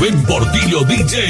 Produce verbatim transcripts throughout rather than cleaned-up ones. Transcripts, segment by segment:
Rubén Portillo D J.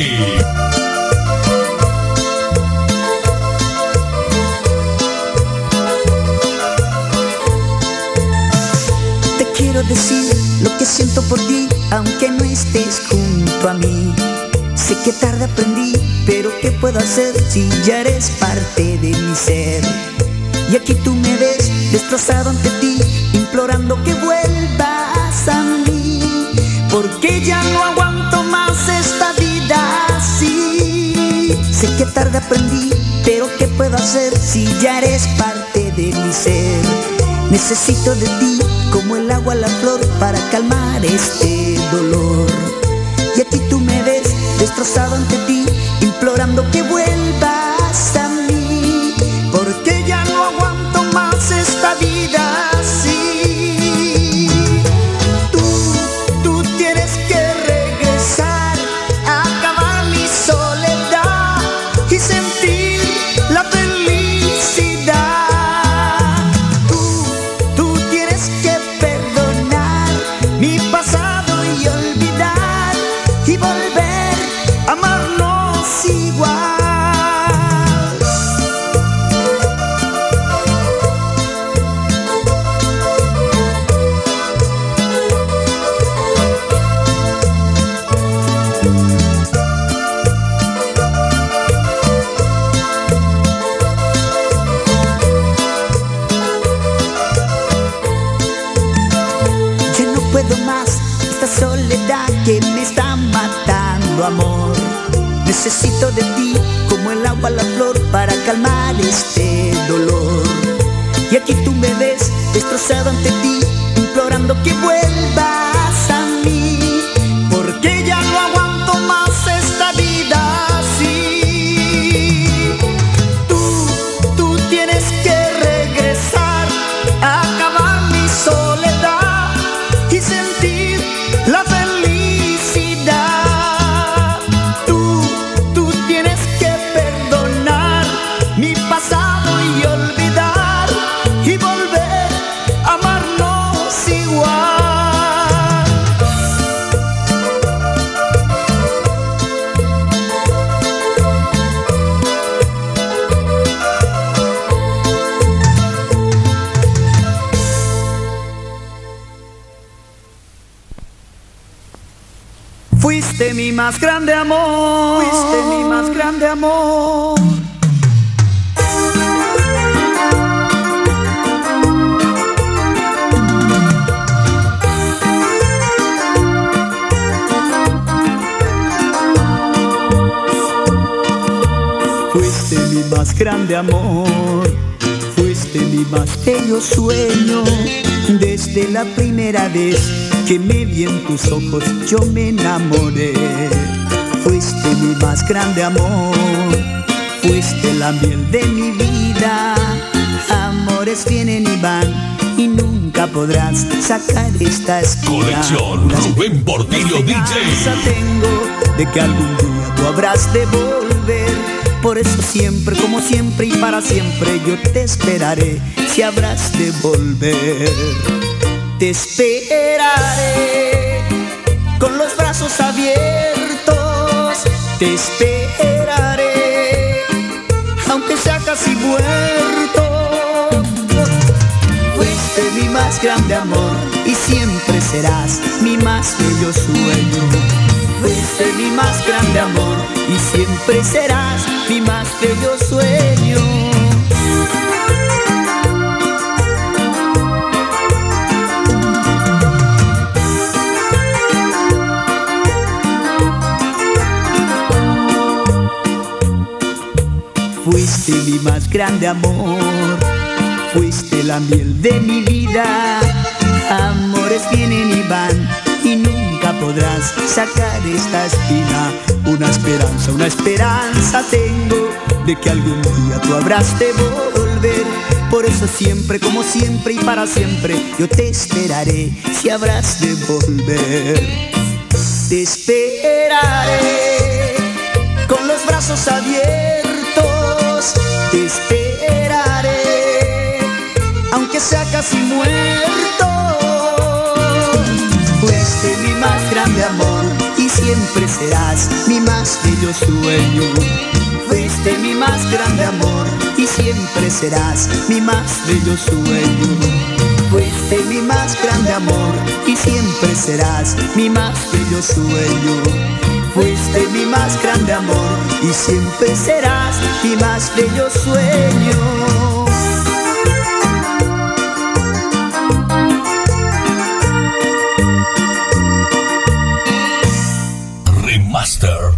Quiero decir lo que siento por ti, aunque no estés junto a mí. Sé que tarde aprendí, pero ¿qué puedo hacer si ya eres parte de mi ser? Y aquí tú me ves destrozado ante ti, implorando que vuelvas a mí, porque ya no aguanto más esta vida así. Sé que tarde aprendí, pero ¿qué puedo hacer si ya eres parte de mi ser? Necesito de ti como el agua a la flor para calmar este dolor. Y aquí tú me ves destrozado ante ti, implorando que vuelvas a mí, porque ya no aguanto más esta vida así. Tú, tú tienes que regresar a acabar mi soledad y sentir la felicidad. Mi pasado y olvidar y volver a amarnos igual. Ya no puedo más esta soledad que me está matando, amor. Necesito de ti como el agua a la flor para calmar este dolor. Y aquí tú me ves destrozado ante ti, implorando que vuelvas a mí, porque ya no aguanto más esta vida así. Tú, tú tienes que regresar a acabar mi soledad y sentir la felicidad. Tú, tú tienes que perdonar mi pasado y olvidar y volver a amarnos igual. Fuiste mi más grande amor, fuiste mi más grande amor. Fuiste mi más grande amor, fuiste mi más bello sueño. Desde la primera vez que me vi en tus ojos yo me enamoré. Fuiste mi más grande amor, fuiste la miel de mi vida. Amores vienen y van y nunca podrás sacar esta espina. Colección Rubén Portillo D J. Tengo de que algún día tú habrás de volver. Por eso siempre, como siempre y para siempre yo te esperaré si habrás de volver. Te esperaré con los brazos abiertos, te esperaré aunque sea casi muerto. Fuiste mi más grande amor y siempre serás mi más bello sueño. Fuiste mi más grande amor y siempre serás mi más bello sueño. Fuiste mi más grande amor, fuiste la miel de mi vida. Amores vienen y van y nunca podrás sacar esta espina. Una esperanza, una esperanza tengo de que algún día tú habrás de volver. Por eso siempre, como siempre y para siempre yo te esperaré si habrás de volver. Te esperaré con los brazos abiertos, te esperaré aunque sea casi muerto. Fuiste mi más grande amor y siempre siempre serás mi más bello sueño. Fuiste mi más grande amor y siempre serás mi más bello sueño. Fuiste mi más grande amor y siempre serás mi más bello sueño. Fuiste mi más grande amor y siempre serás mi más bello sueño. Remaster.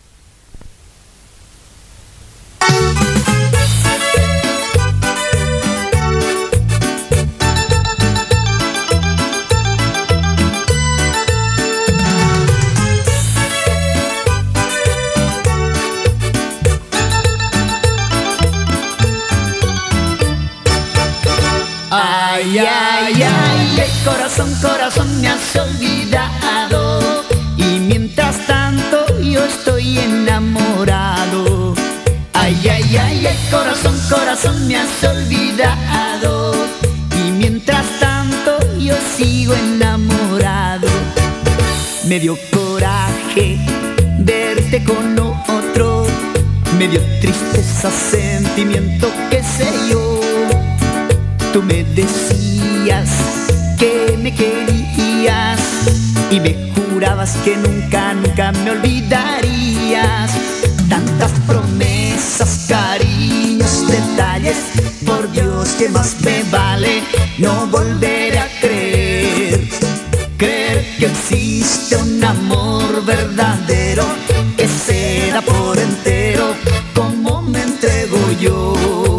Ay, ay, ay, ay, corazón, corazón, me has olvidado. Y mientras tanto yo estoy enamorado. Ay, ay, ay, ay, corazón, corazón, me has olvidado. Y mientras tanto yo sigo enamorado. Me dio coraje verte con otro. Me dio tristeza, sentimiento, qué sé yo. Tú me decías que me querías y me jurabas que nunca, nunca me olvidarías. Tantas promesas, cariños, detalles, por Dios que más me vale no volver a creer. Creer que existe un amor verdadero que se da por entero como me entrego yo.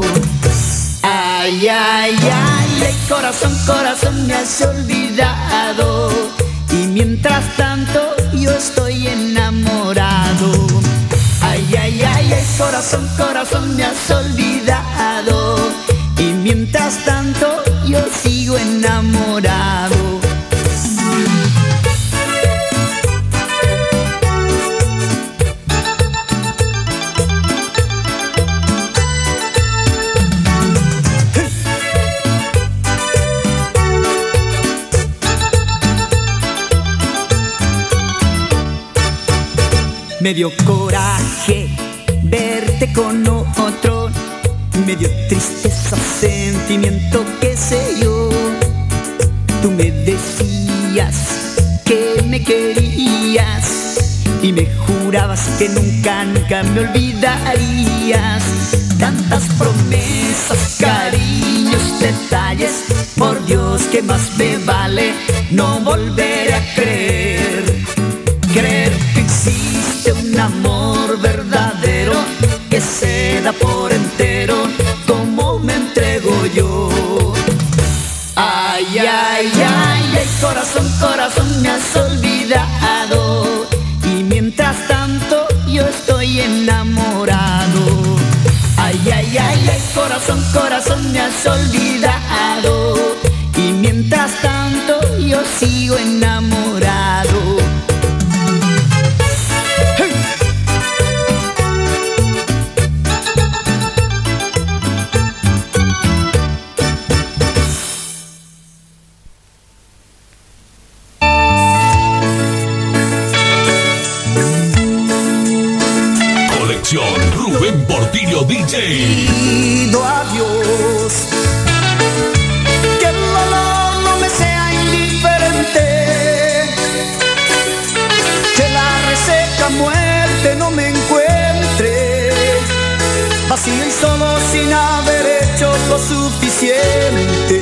Ay, ay, ay, ay, corazón, corazón, me has olvidado. Y mientras tanto yo estoy enamorado. Ay, ay, ay, ay, corazón, corazón, me has olvidado. Y mientras tanto yo sigo enamorado. Me dio coraje verte con otro. Me dio tristeza, sentimiento, qué sé yo. Tú me decías que me querías y me jurabas que nunca, nunca me olvidarías. Tantas promesas, cariños, detalles, por Dios que más me vale no volver a creer. Creer que existe un amor verdadero que se da por entero como me entrego yo. Ay, ay, ay, ay, corazón, corazón, me has olvidado. Y mientras tanto yo estoy enamorado. Ay, ay, ay, ay, corazón, corazón, me has olvidado. Y mientras tanto yo sigo enamorado. Rubén Portillo D J. Pido a Dios que el dolor no me sea indiferente, que la reseca muerte no me encuentre vacío y solo sin haber hecho lo suficiente.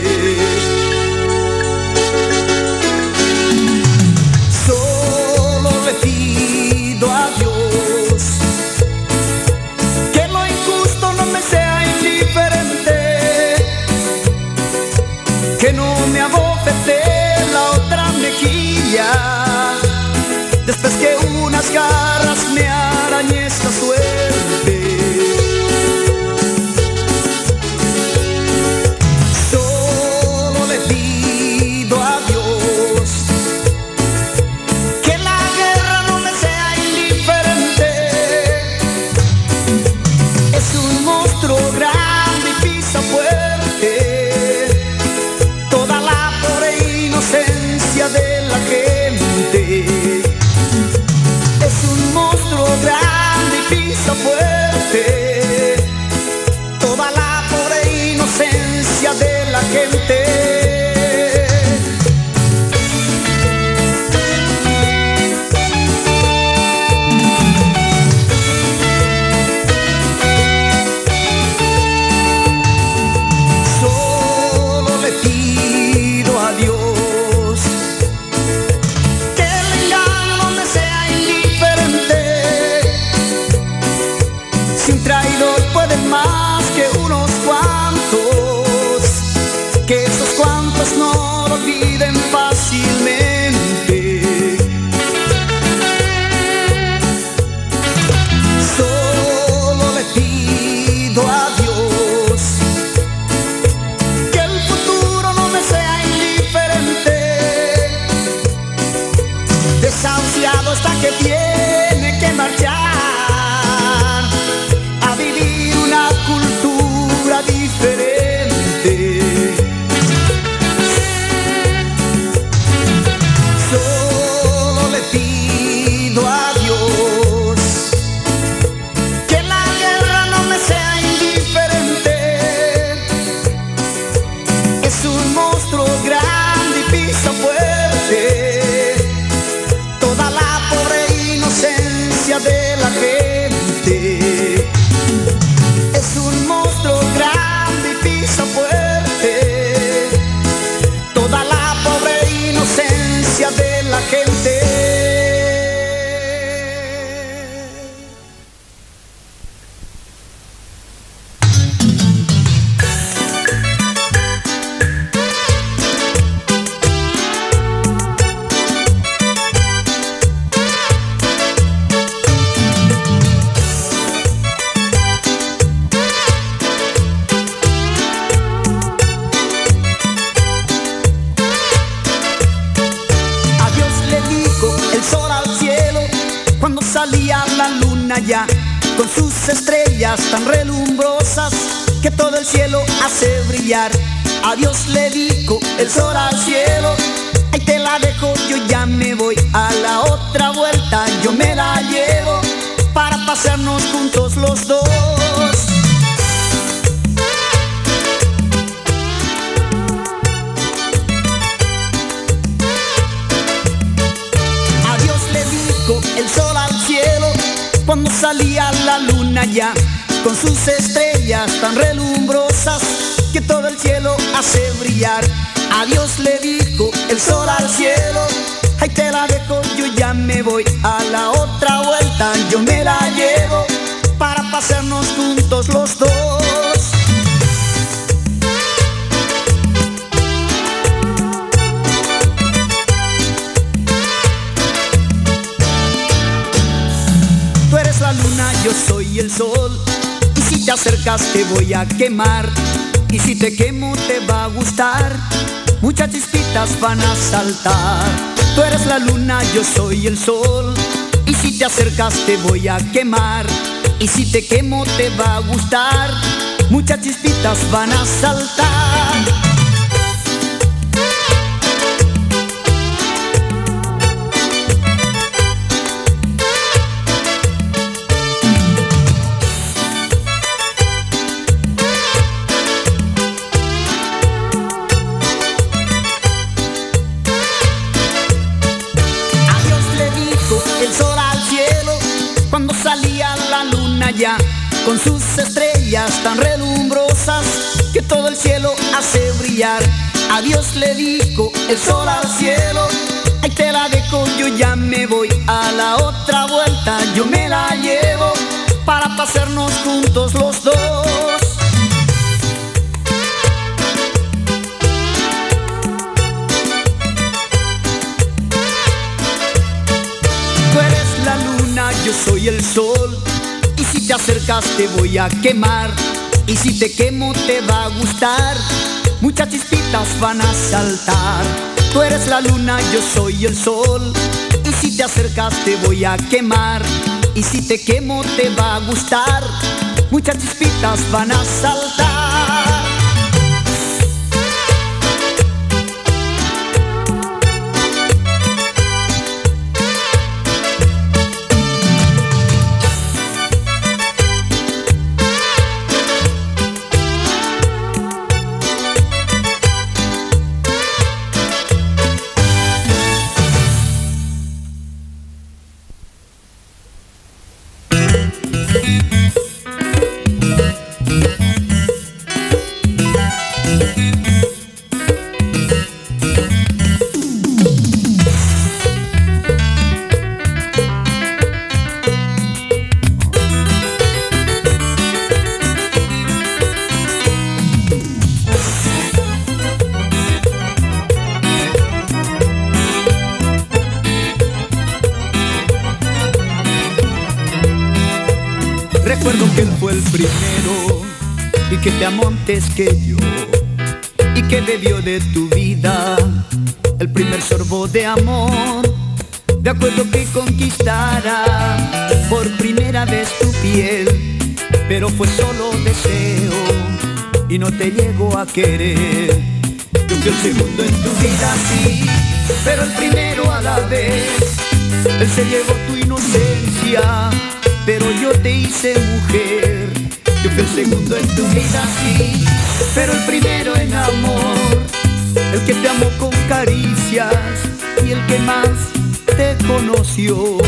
Solo le pido a Dios que no me abofete la otra mejilla después que unas garras me arañe esta suerte. Solo le pido a Dios que la guerra no me sea indiferente. Es un monstruo grande y pisa fuerte de la gente. piso fuerte, toda la pobre inocencia de la gente. No lo olviden fácilmente. Solo le pido a Dios que el futuro no me sea indiferente. Desahuciado está que tiene que marchar a vivir una cultura diferente. De la gente es un monstruo grande y pisa fuerte toda la pobre inocencia de la gente. Salía la luna ya con sus estrellas tan relumbrosas que todo el cielo hace brillar. A Dios le dijo el sol al cielo: ahí te la dejo, yo ya me voy. A la otra vuelta yo me la llevo para pasearnos juntos los dos. A Dios le dijo el sol al cielo cuando salía la luna ya con sus estrellas tan relumbrosas que todo el cielo hace brillar. A Dios le dijo el sol al cielo: ahí te la dejo, yo ya me voy. A la otra vuelta yo me la llevo para pasearnos juntos los dos. Tú eres la luna, yo soy el sol, y si te acercas te voy a quemar, y si te quemo te va a gustar, muchas chispitas van a saltar. Tú eres la luna, yo soy el sol, y si te acercas te voy a quemar, y si te quemo te va a gustar, muchas chispitas van a saltar. Ya con sus estrellas tan relumbrosas que todo el cielo hace brillar. A Dios le dijo el sol al cielo: ahí te la dejo, yo ya me voy. A la otra vuelta yo me la llevo para pasearnos juntos los dos. Tú eres la luna, yo soy el sol, y si te acercas te voy a quemar, y si te quemo te va a gustar, muchas chispitas van a saltar. Tú eres la luna, yo soy el sol, y si te acercas te voy a quemar, y si te quemo te va a gustar, muchas chispitas van a saltar. Recuerdo que él fue el primero y que te amó antes que yo, y que bebió de tu vida el primer sorbo de amor. De acuerdo que conquistara por primera vez tu piel, pero fue solo deseo y no te llegó a querer. Yo fui el segundo en tu vida, sí, pero el primero a la vez. Él se llevó tu inocencia, pero yo te hice mujer. Yo fui el segundo en tu vida, sí, pero el primero en amor. El que te amó con caricias y el que más te conoció.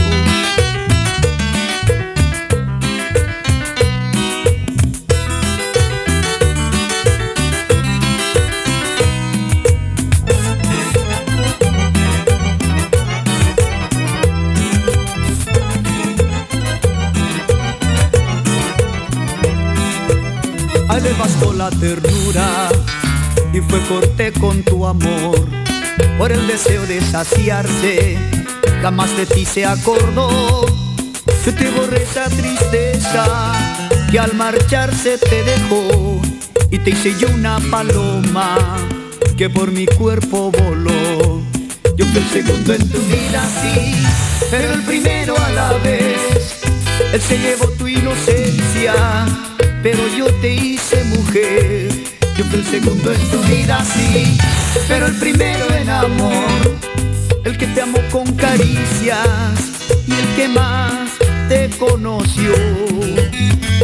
A él le bastó la ternura y fue corté con tu amor. Por el deseo de saciarse, jamás de ti se acordó. Yo te borré esa tristeza que al marcharse te dejó, y te hice yo una paloma que por mi cuerpo voló. Yo fui el segundo en tu vida, sí, pero el primero a la vez. Él se llevó tu inocencia, pero yo te hice mujer. Yo fui el segundo en tu vida, sí, pero el primero en amor. El que te amó con caricias y el que más te conoció.